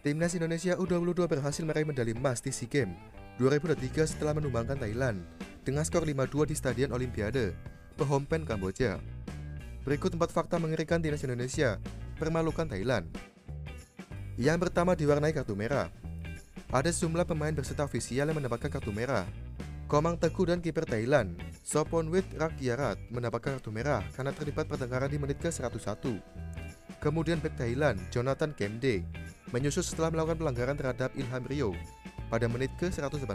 Timnas Indonesia U22 berhasil meraih medali emas di SEA Games 2023 setelah menumbangkan Thailand dengan skor 5-2 di Stadion Olimpiade, Phnom Penh, Kamboja. Berikut 4 fakta mengerikan timnas Indonesia permalukan Thailand. Yang pertama diwarnai kartu merah. Ada sejumlah pemain berserta ofisial yang mendapatkan kartu merah. Komang Teguh dan kiper Thailand, Sophonwit Ratgiarat mendapatkan kartu merah karena terlibat pertengkaran di menit ke-101. Kemudian bek Thailand, Jonathan Kemde, menyusul setelah melakukan pelanggaran terhadap Ilham Rio pada menit ke-118.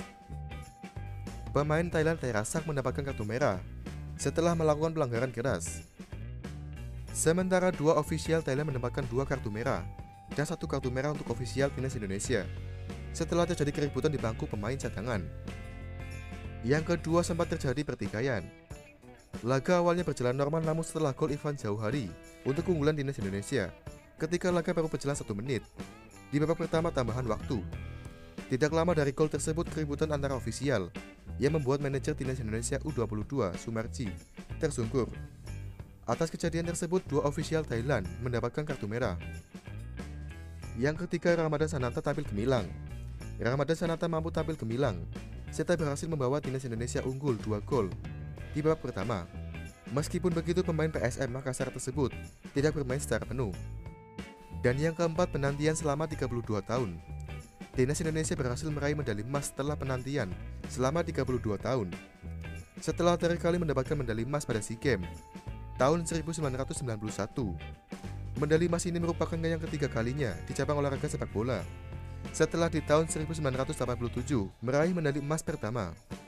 Pemain Thailand Terasak mendapatkan kartu merah setelah melakukan pelanggaran keras. Sementara dua ofisial Thailand mendapatkan 2 kartu merah dan 1 kartu merah untuk ofisial timnas Indonesia setelah terjadi keributan di bangku pemain cadangan. Yang kedua sempat terjadi pertikaian. Laga awalnya berjalan normal namun setelah gol Ivan Jauhari untuk keunggulan timnas Indonesia ketika laga baru berjalan 1 menit di babak pertama tambahan waktu. Tidak lama dari gol tersebut keributan antara ofisial yang membuat manajer timnas Indonesia U22 Sumarji tersungkur. Atas kejadian tersebut 2 ofisial Thailand mendapatkan kartu merah. Yang ketiga, Ramadan Sananta tampil gemilang. Ramadan Sananta mampu tampil gemilang serta berhasil membawa timnas Indonesia unggul 2 gol di babak pertama. Meskipun begitu, pemain PSM Makassar tersebut tidak bermain secara penuh. Dan yang keempat, penantian selama 32 tahun. Timnas Indonesia berhasil meraih medali emas setelah penantian selama 32 tahun. Setelah terakhir kali mendapatkan medali emas pada SEA Games tahun 1991. Medali emas ini merupakan yang ketiga kalinya di cabang olahraga sepak bola, setelah di tahun 1987 meraih medali emas pertama.